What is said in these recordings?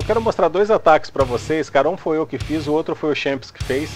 quero mostrar dois ataques pra vocês, cara. Um foi eu que fiz, o outro foi o Champs que fez.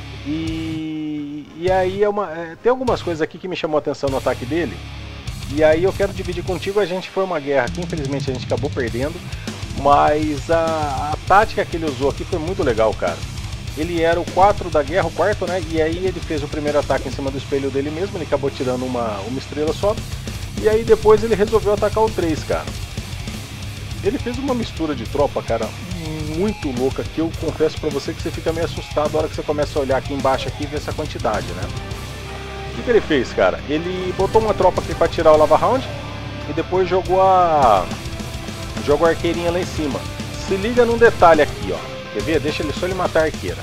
E aí tem algumas coisas aqui que me chamou a atenção no ataque dele. E aí eu quero dividir contigo. A gente foi uma guerra que infelizmente a gente acabou perdendo, mas a tática que ele usou aqui foi muito legal, cara. Ele era o 4 da guerra, o quarto, né? E aí ele fez o primeiro ataque em cima do espelho dele mesmo. Ele acabou tirando uma estrela só. E aí depois ele resolveu atacar o 3, cara. Ele fez uma mistura de tropa, cara, muito louca, que eu confesso pra você que você fica meio assustado na hora que você começa a olhar aqui embaixo aqui e ver essa quantidade, né? O que ele fez, cara? Ele botou uma tropa aqui pra tirar o Lava Round e depois jogou a arqueirinha lá em cima. Se liga num detalhe aqui, ó. Quer ver? Deixa ele só ele matar a arqueira.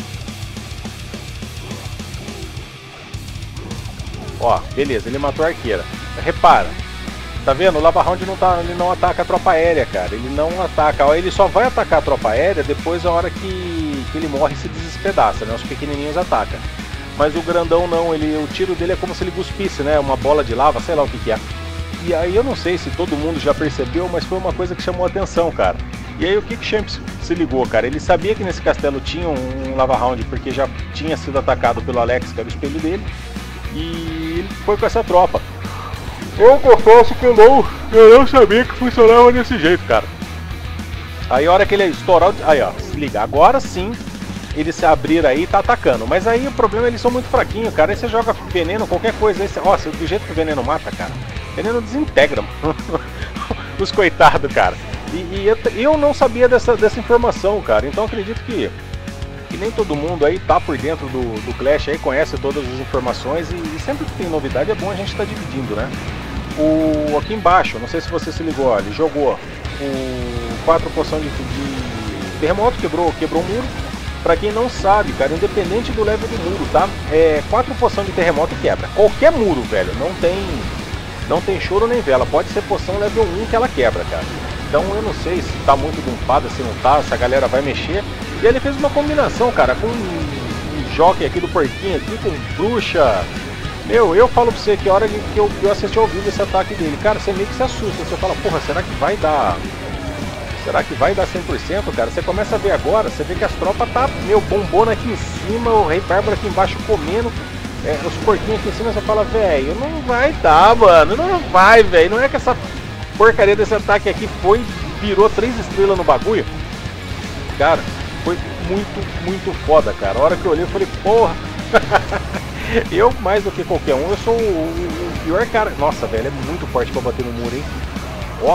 Ó, beleza, ele matou a arqueira. Repara, tá vendo? O Lava Round ele não ataca a tropa aérea, cara. Ele não ataca. Ó, ele só vai atacar a tropa aérea depois da hora que ele morre e se despedaça, né? Os pequenininhos atacam. Mas o grandão não, o tiro dele é como se ele cuspisse, né? Uma bola de lava, sei lá o que é. E aí eu não sei se todo mundo já percebeu, mas foi uma coisa que chamou a atenção, cara. E aí o que Champs se ligou, cara? Ele sabia que nesse castelo tinha um Lava Round, porque já tinha sido atacado pelo Alex, que era o espelho dele. E ele foi com essa tropa. Eu confesso que eu não sabia que funcionava desse jeito, cara. Aí a hora que ele estourar, aí ó, se liga, agora sim eles se abriram aí e tá atacando. Mas aí o problema é que eles são muito fraquinhos, cara. Aí você joga veneno, qualquer coisa, aí você, ó, do jeito que o veneno mata, cara, o veneno desintegra os coitados, cara. E eu não sabia dessa informação, cara. Então acredito que nem todo mundo aí tá por dentro do Clash aí, conhece todas as informações e sempre que tem novidade é bom a gente tá dividindo, né? Aqui embaixo, não sei se você se ligou, ó, ele jogou 4 poções de terremoto, quebrou o muro. Pra quem não sabe, cara, independente do level do muro, tá? 4 poções de terremoto quebra. Qualquer muro, velho, não tem choro nem vela. Pode ser poção level 1 que ela quebra, cara. Então eu não sei se tá muito bumpada, se não tá, se a galera vai mexer. E ele fez uma combinação, cara, com um jockey aqui do porquinho aqui, com bruxa. Meu, eu falo pra você que a hora que eu assisti ao vivo esse ataque dele, cara, você meio que se assusta. Você fala, porra, será que vai dar 100%, cara? Você começa a ver agora, você vê que as tropas tá, meu, bombona aqui em cima, o Rei Bárbaro aqui embaixo comendo, os porquinhos aqui em cima, você fala, velho, não vai dar, mano, não vai, velho, não é que essa porcaria desse ataque aqui virou 3 estrelas no bagulho? Cara, foi muito foda, cara. A hora que eu olhei, eu falei, porra, eu, mais do que qualquer um, eu sou o pior cara. Nossa, velho, é muito forte pra bater no muro, hein? Ó.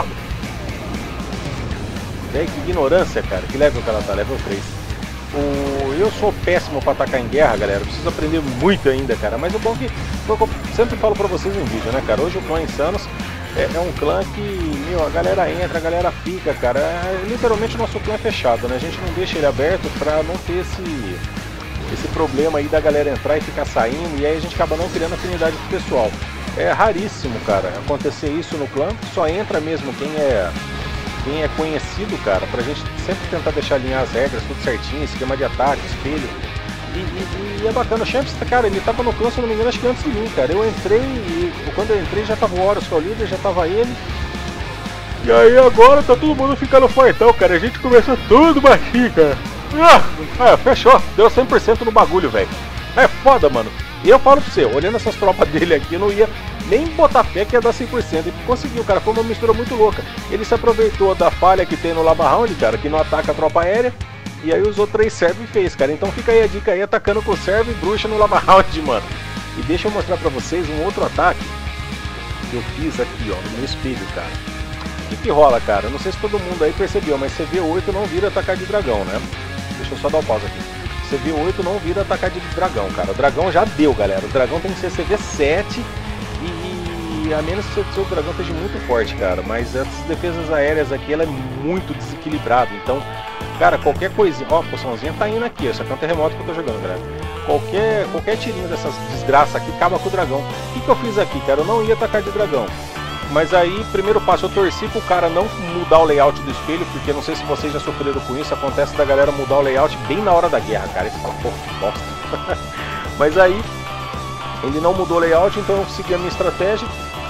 Velho, que ignorância, cara. Que level que ela tá? Level 3. Eu sou péssimo pra atacar em guerra, galera. Eu preciso aprender muito ainda, cara. Mas o bom que eu sempre falo pra vocês em vídeo, né, cara? Hoje o clã Insanos é um clã que, meu, a galera entra, a galera fica, cara. Literalmente o nosso clã é fechado, né? A gente não deixa ele aberto pra não ter esse problema aí da galera entrar e ficar saindo. E aí a gente acaba não criando afinidade com o pessoal. É raríssimo, cara, acontecer isso no clã. Só entra mesmo quem é conhecido, cara, pra gente sempre tentar deixar alinhar as regras, tudo certinho, esquema de ataque, espelho. E é bacana, o Champs, cara, ele tava no clã, se eu não me engano, acho que antes de mim, cara. Eu entrei e quando eu entrei já tava o Horus, que é o líder, já tava ele. E aí agora tá todo mundo ficando fortão, cara. A gente começou tudo baixinho, cara. Fechou, deu 100% no bagulho, velho. É foda, mano. E eu falo pra você, olhando essas tropas dele aqui, eu não ia nem botar fé que ia dar 100%. Ele conseguiu, cara, foi uma mistura muito louca. Ele se aproveitou da falha que tem no Lava Round, cara, que não ataca a tropa aérea. E aí usou 3 servos e fez, cara. Então fica aí a dica aí, atacando com servo e bruxa no Lava Round, mano. E deixa eu mostrar pra vocês um outro ataque que eu fiz aqui, ó, no meu espelho, cara. O que rola, cara? Eu não sei se todo mundo aí percebeu, mas CV8 não vira atacar de dragão, né? Deixa eu só dar um pause aqui. CV8 não vira atacar de dragão, cara. O dragão já deu, galera. O dragão tem que ser CV7 e a menos que o seu dragão esteja muito forte, cara. Mas essas defesas aéreas aqui, ela é muito desequilibrada. Então, cara, qualquer coisinha... Ó, a poçãozinha tá indo aqui. Isso aqui é um terremoto que eu tô jogando, galera. Qualquer tirinho dessas desgraças aqui acaba com o dragão. O que eu fiz aqui, cara? Eu não ia atacar de dragão. Mas aí, primeiro passo, eu torci pro cara não mudar o layout do espelho, porque não sei se vocês já sofreram com isso, acontece da galera mudar o layout bem na hora da guerra, cara. E você fala, pô, que bosta. Mas aí, ele não mudou o layout, então eu segui a minha estratégia.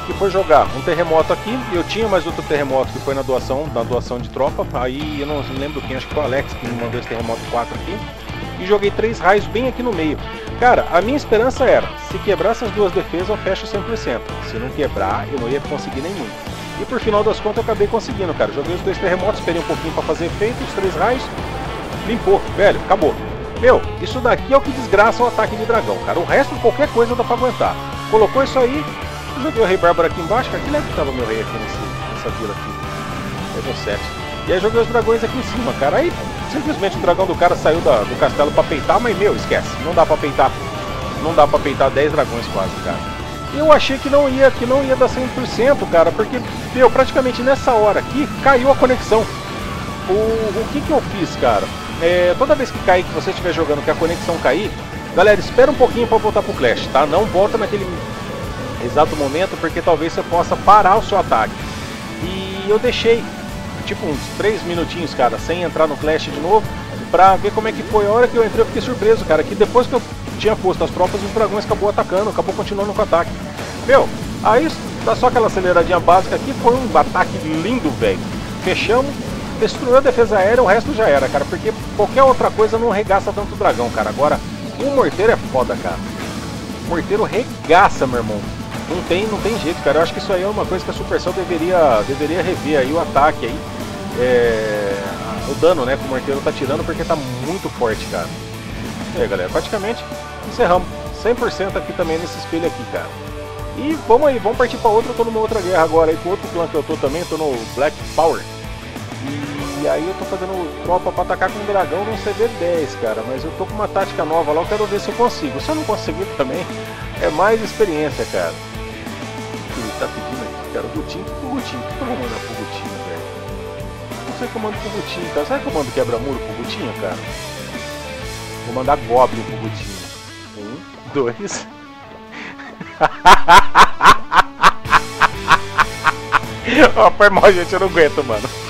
que foi jogar um terremoto aqui. Eu tinha mais outro terremoto que foi na doação de tropa. Aí eu não lembro quem, acho que foi o Alex que me mandou esse terremoto 4 aqui. E joguei 3 raios bem aqui no meio. Cara, a minha esperança era, se quebrar essas duas defesas eu fecho 100%. Se não quebrar, eu não ia conseguir nem muito. E por final das contas eu acabei conseguindo, cara. Joguei os 2 terremotos, esperei um pouquinho pra fazer efeito, os 3 raios. Limpou, velho, acabou. Meu, isso daqui é o que desgraça o ataque de dragão, cara. O resto, qualquer coisa dá pra aguentar. Colocou isso aí, eu joguei o Rei Bárbaro aqui embaixo, cara. Que leve que tava meu rei aqui nessa vila aqui. Level 7. E aí joguei os dragões aqui em cima, cara. Aí simplesmente o dragão do cara saiu do castelo pra peitar, mas meu, esquece. Não dá pra peitar. Não dá pra peitar 10 dragões quase, cara. E eu achei que não ia dar 100%, cara, porque, meu, praticamente nessa hora aqui caiu a conexão. O que eu fiz, cara? Toda vez que cair, que você estiver jogando, que a conexão cair, galera, espera um pouquinho pra voltar pro Clash, tá? Não volta naquele exato momento, porque talvez você possa parar o seu ataque. E eu deixei tipo uns 3 minutinhos, cara, sem entrar no Clash de novo, pra ver como é que foi. A hora que eu entrei eu fiquei surpreso, cara, que depois que eu tinha posto as tropas, os dragões acabou atacando, acabou continuando com o ataque. Meu, aí dá só aquela aceleradinha básica aqui, foi um ataque lindo, velho. Fechamos, destruiu a defesa aérea, o resto já era, cara, porque qualquer outra coisa não regaça tanto o dragão, cara. Agora, o morteiro é foda, cara. O morteiro regaça, meu irmão. Não tem jeito, cara. Eu acho que isso aí é uma coisa que a Supercell deveria rever aí, o ataque aí. O dano, né, que o morteiro tá tirando, porque tá muito forte, cara. E aí, galera, praticamente encerramos 100% aqui também nesse espelho aqui, cara. E vamos aí, vamos partir pra outra. Eu tô numa outra guerra agora aí, com outro clã que eu tô também, tô no Black Power. E aí eu tô fazendo tropa pra atacar com um dragão num CV10, cara. Mas eu tô com uma tática nova lá, eu quero ver se eu consigo. Se eu não conseguir também, é mais experiência, cara. Ele tá pedindo aqui, cara, o Gutinho. O Gutinho, o que eu vou mandar pro Gutinho, velho? Não sei que eu mando pro Gutinho, cara. Será que eu mando quebra-muro pro Gutinho, cara? Vou mandar Goblin pro Gutinho. 1, 2. Ó, foi mal, gente, eu não aguento, mano.